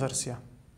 konwersja?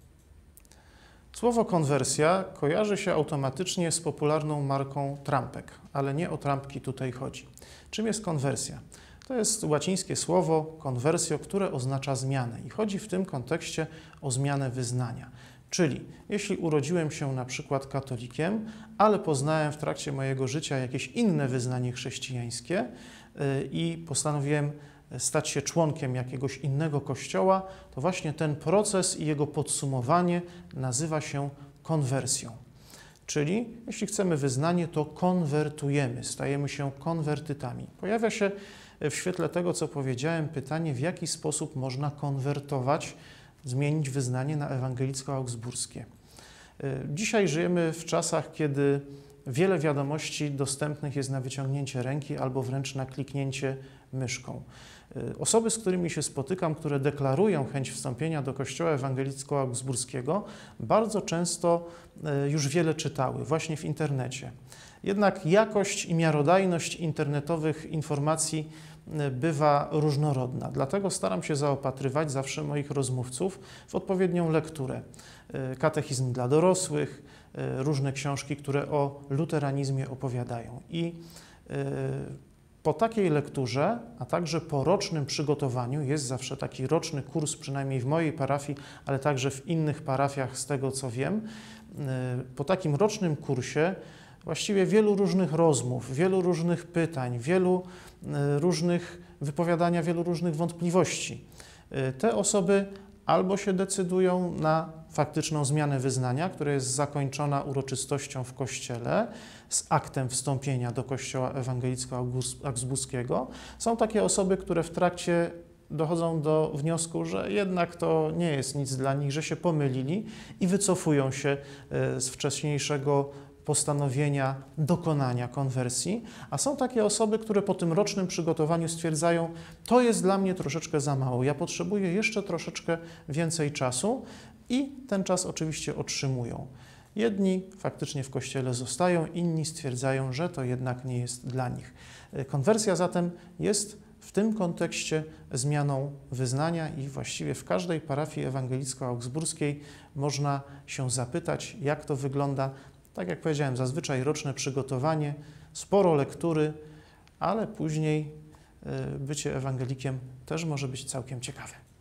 Słowo konwersja kojarzy się automatycznie z popularną marką trampek, ale nie o trampki tutaj chodzi. Czym jest konwersja? To jest łacińskie słowo conversio, które oznacza zmianę i chodzi w tym kontekście o zmianę wyznania. Czyli jeśli urodziłem się na przykład katolikiem, ale poznałem w trakcie mojego życia jakieś inne wyznanie chrześcijańskie i postanowiłem stać się członkiem jakiegoś innego kościoła, to właśnie ten proces i jego podsumowanie nazywa się konwersją. Czyli jeśli chcemy wyznanie, to konwertujemy, stajemy się konwertytami. Pojawia się w świetle tego, co powiedziałem, pytanie, w jaki sposób można konwertować, zmienić wyznanie na ewangelicko-augsburskie. Dzisiaj żyjemy w czasach, kiedy wiele wiadomości dostępnych jest na wyciągnięcie ręki albo wręcz na kliknięcie myszką. Osoby, z którymi się spotykam, które deklarują chęć wstąpienia do Kościoła ewangelicko-augsburskiego, bardzo często już wiele czytały, właśnie w internecie. Jednak jakość i miarodajność internetowych informacji bywa różnorodna. Dlatego staram się zaopatrywać zawsze moich rozmówców w odpowiednią lekturę. Katechizm dla dorosłych, różne książki, które o luteranizmie opowiadają. I po takiej lekturze, a także po rocznym przygotowaniu, jest zawsze taki roczny kurs, przynajmniej w mojej parafii, ale także w innych parafiach, z tego co wiem, po takim rocznym kursie właściwie wielu różnych rozmów, wielu różnych pytań, wielu różnych wypowiadania, wielu różnych wątpliwości. Te osoby albo się decydują na faktyczną zmianę wyznania, która jest zakończona uroczystością w kościele z aktem wstąpienia do Kościoła ewangelicko-augsburskiego. Są takie osoby, które w trakcie dochodzą do wniosku, że jednak to nie jest nic dla nich, że się pomylili i wycofują się z wcześniejszego postanowienia dokonania konwersji, a są takie osoby, które po tym rocznym przygotowaniu stwierdzają, to jest dla mnie troszeczkę za mało, ja potrzebuję jeszcze troszeczkę więcej czasu i ten czas oczywiście otrzymują. Jedni faktycznie w Kościele zostają, inni stwierdzają, że to jednak nie jest dla nich. Konwersja zatem jest w tym kontekście zmianą wyznania i właściwie w każdej parafii ewangelicko-augsburskiej można się zapytać, jak to wygląda. Tak jak powiedziałem, zazwyczaj roczne przygotowanie, sporo lektury, ale później bycie ewangelikiem też może być całkiem ciekawe.